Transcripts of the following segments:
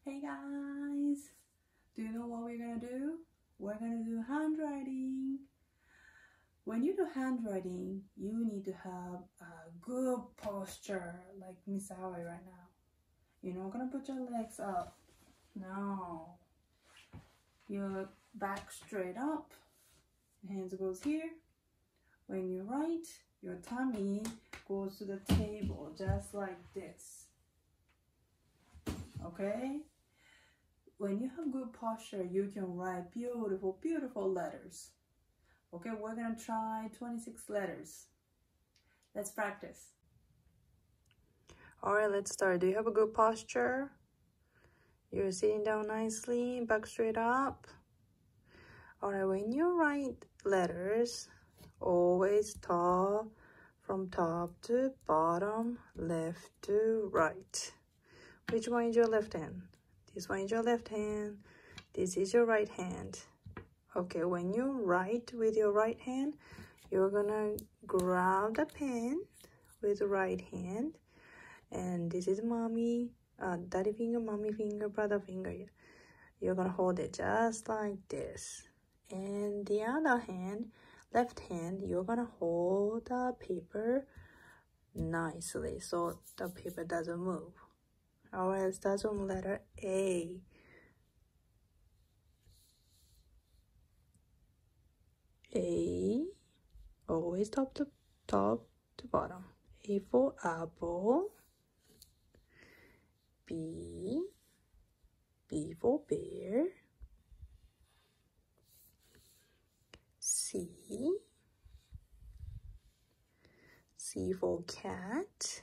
Hey guys, do you know what we're gonna do? We're gonna do handwriting. When you do handwriting, you need to have a good posture like Miss Aoi right now. You're not gonna put your legs up. No. Your back straight up. Hands goes here. When you write, your tummy goes to the table just like this. Okay? When you have good posture, you can write beautiful, beautiful letters. Okay, we're gonna try 26 letters. Let's practice. All right, let's start. Do you have a good posture? You're sitting down nicely, back straight up. All right, when you write letters, always from top to bottom, left to right. Which one is your left hand? This one is your left hand. This is your right hand. Okay, when you write with your right hand, you're gonna grab the pen with the right hand. And this is mommy, daddy finger, mommy finger, brother finger. You're gonna hold it just like this. And the other hand, left hand, you're gonna hold the paper nicely so the paper doesn't move. All right, let's start from letter A. A, always top to bottom. A for apple. B for bear. C for cat.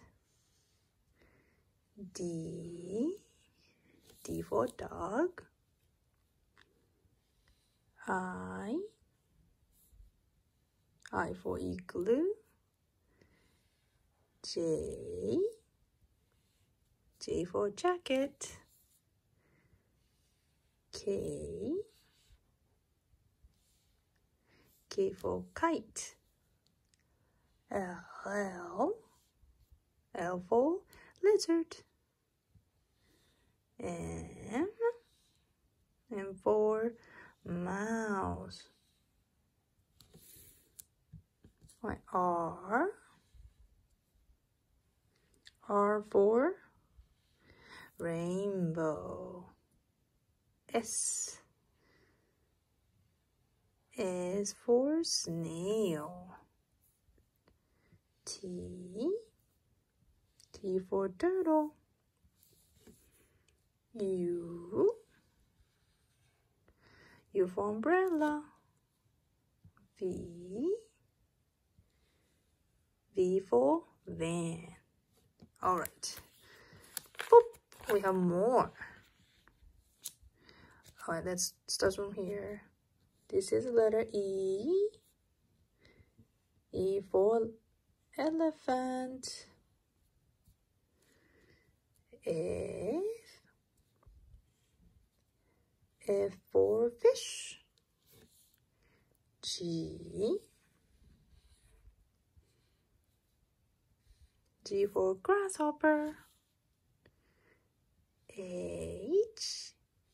D for dog. I for igloo. J for jacket. K for kite. L for lizard. M for mouse. R for rainbow. S for snail. T for turtle. U for umbrella. V for van. All right. Boop. We have more. All right, let's start from here. This is letter E. E for elephant. F for fish. G for grasshopper. H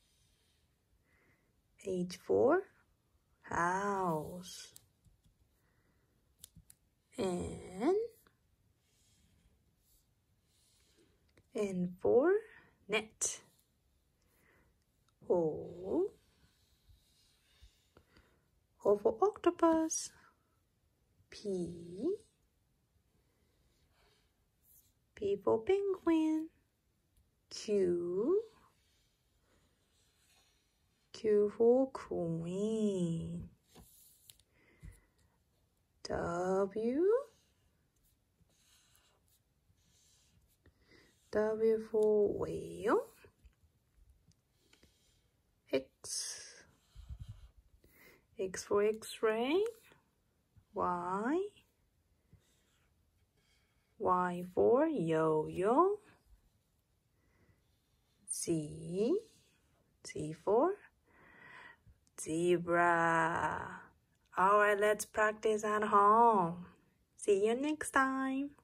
for house. N for net. O for octopus. P for penguin. Q for queen. W for whale. X for X-ray. Y for yo-yo. Z for zebra. All right, let's practice at home. See you next time.